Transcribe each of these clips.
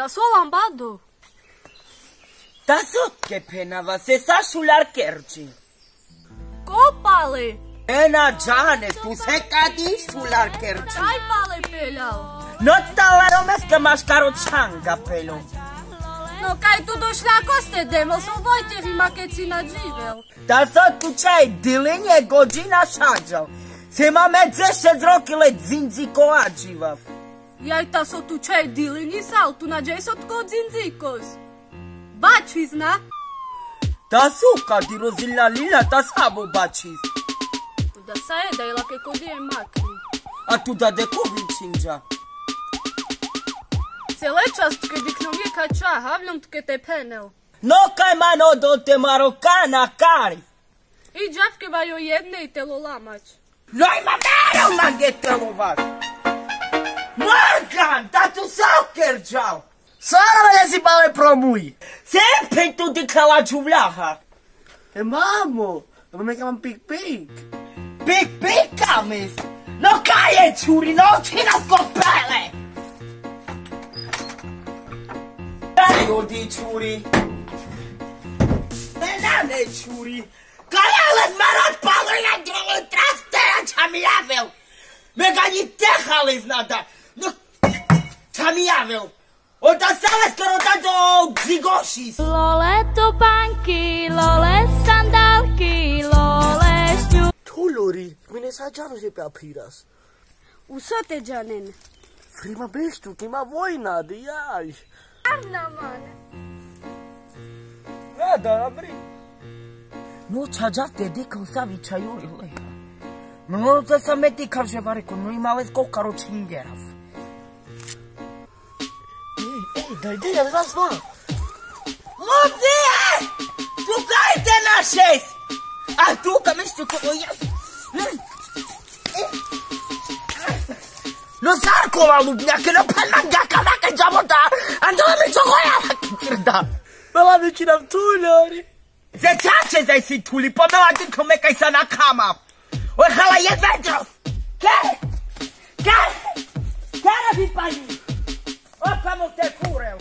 Da so lambado. Da so che penava se sa sull'archerci. Copale. Ena Giane, tu sei cadi sull'archerci. Dai pale pelau. Non te la romesca mascaro cianga pelo. No kaj tu došli ako ste demo, so vojte vi makeci na živel. Da so tu c'hai dilinje godina šađal. Se ma me 10 roki le dzindziko ađivav. Jaj ta so tu čaj dilini sal, tu na džej so tko dzindzikos. Bači zna? Da su kadi rozilna lila da sabo bačiz. Da sa je da je lake kodije makri. A tu da deko vinčinđa. Celečast ke diknom je kača, havljom tke te penel. No kaj mano do te marokana kari. I džavke vajo jedne i telo lamać. No ima mero mange telovat. Morgan, da tu soker džal. Sara me si bale promuj. Sempre tu di kala džuvljaha. E mamo, non mi chiamano Pig Pig. Pik pikamis. No kaj je čuri, no čina kopele. Daj odi čuri. Ne čuri. Kajale zmarot palo na drolu trastera čam javil. Me ga ni tehali znada. No, čam javil. Oda sale skoro da do zigošis. Lole topanky, lole sandálky, lole šťu... Tuluri, mine sa džano že papiras. Uso te džanen. Frima bestu, che ma vojna, dijaj. Arna man. Da, abri. No čađate dikao savi čajuri leha. No da sam me dikao že vareko, no imale skokaro čingerav. Daj, ja ne znaš zna. Lupnije! Tukajte na 6! A tuka mišću kovo ja... No zarkova lupnjake, no pan manjaka nake džabota, andole mi čohoja nake trda. Mela mi ci nam tulori. Se čače zaj si tuli, pomela diko mekaj sa na kama. Ojehala je vedrov. Kere bi pani. Opamo te kurel.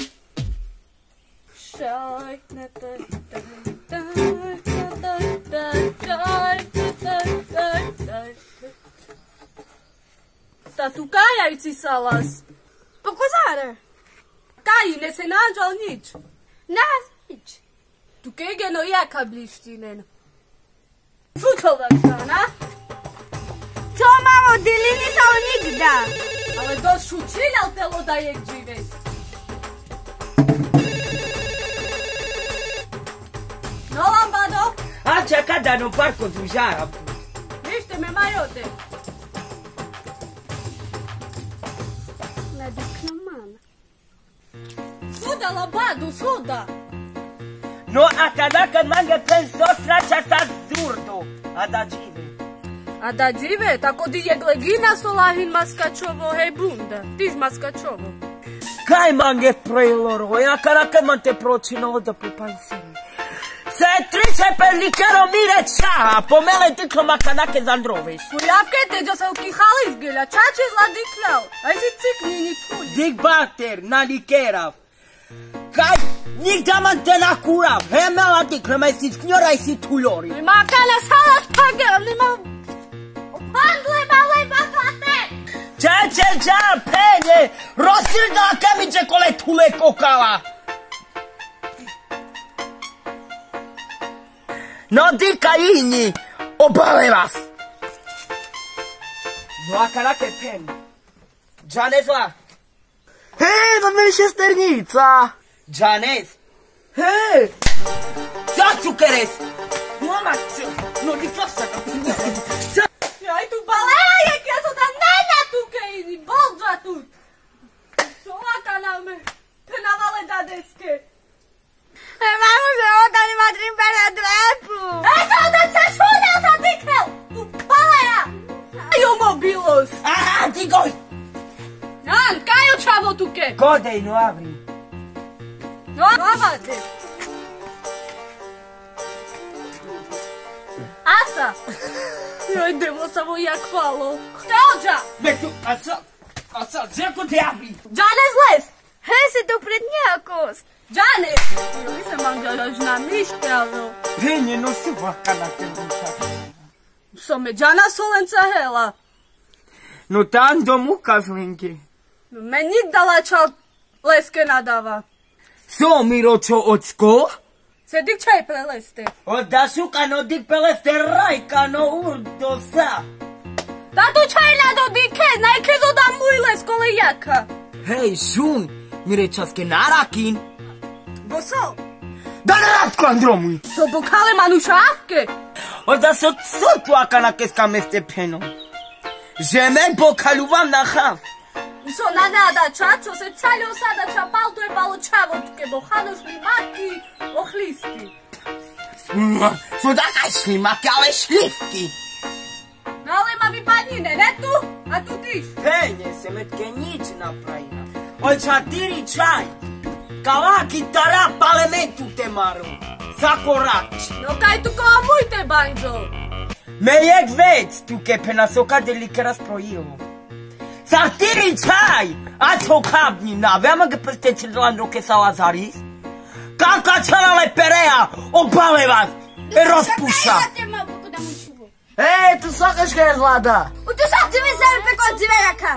Ta tu kajajci salas. Pokozare. Kaj, ne se nađal nič. Nič. Tu kegeno jaka blištinen. Futovačka, na? Co mamo, dilini sao nigda. Ale doš učiljal telo da je žive. No, lambado? A čeka da no parko zužaram. Vište me majote. Ne dikno man. Suda, lambado, suda. No a kad mange penso traća sa zurdo. A da žive. A da žive, tako di je glegina solahin maskačovo, hej bunda. Tiž maskačovo. Kaj mange preloro, ja kad man te pročinalo da popansiri. Se triče per likero mire čaha, pomele dikloma kanake zandroviš. Kurjavke te jo se ukihali izgilja, čače zla diklal. Aj si ciknini tulj. Dik bater na likerav. Kaj nigda man te nakurav, hemela dikloma si sknjora i si tulori. Nima kane salas pagel, nima... Handle male baklate! Čeče džar penje, rosilda kemiče kole tule kokala. No dika inni, obale vas. No a kanake pen. Džanez la. Hej, da meni šesternica. Džanez. Hej. Co tu keres? No mačo, no dika sada. Aj tu baleja je, ja so tam nena tuke idi, bolđa tu. Solaka nam penavale da deske. Mamo, že ovdje nima trimpera drepu. Eto, da se šulja sa diknel, tu baleja. Ajo mobilos. Aha, digoj. Nan, kajo čavo tuke. Godej, no avri. No, avate. Asa. Joj, devo samo jak hvalo. Teođa. Metu, a co, zeko te avri? Džane zles. Hej, tu pred nejakos. Gianni, io mi sembra anche una mišťavu. Pene, no si vakana tebuca. Some Gianna Solenca hela. No tam do muka zlinky. Meni dala čal leske nadava. So, Miročo, ocko? Se dik čaj preleste. Oda suka no dik peleste rajka no urdo sa. Da tu čaj nado dike, najke zo da muj lesko le jaka. Hej, šun, Mirečaske narakin. Bo so? Da naratko andromuj. So bo kale manušavke. Oda so tu akana keska meste peno. Žeme bo kaluvam na hav. So nada čačo se caljo sada ča balto je balo čavočke, bo hanošli maki ohlisti. So da kaj šlimaki, ale šlifki. No ale mami panine, ne tu, a tu tiš. Pene, se metke nič napravina. Oča tiri čaj. Kavaki tara palementu te maru. Sakorač. No kaj tu kao mujte banjo. Me jek vec tu ke penasoka delikeras projivo. Sartiri čaj! Ačo kabnina, veama ga prestecirlan roke sa lazaris? Kaka čanale perea, opale vas! E rozpuša! Ej, tu sokaška je zlada. U tu sad mi se pe konci vejaka.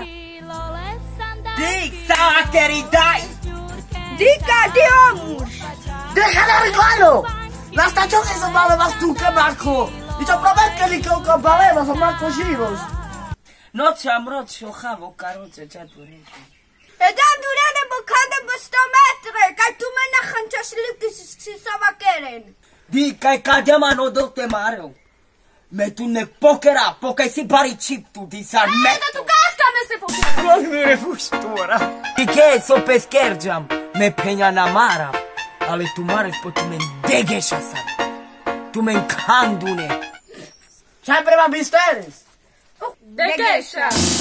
Dik, salateri, daj! Dika, di omuš. Deja de arreglarlo. Las tachones son balevas tu que Marco. Y te prometo que con balevas son Marco giros. Noće amročo havo karoče četvoreke. Edan durene bo kande bo 100 metre, kaj tu me nahančaš lipki si sova keren. Dik, kaj kadema no dok te marel. Me tu ne pokera, pokaj si bari čip tu di sar Da meto. tu kaska me se pokira. Non mi refustura. Dike, so peskerđam, me penja na mara. Ale tu mares po tu men degeša sad. Tu men kandune. Čaj prema bisteres. De geša.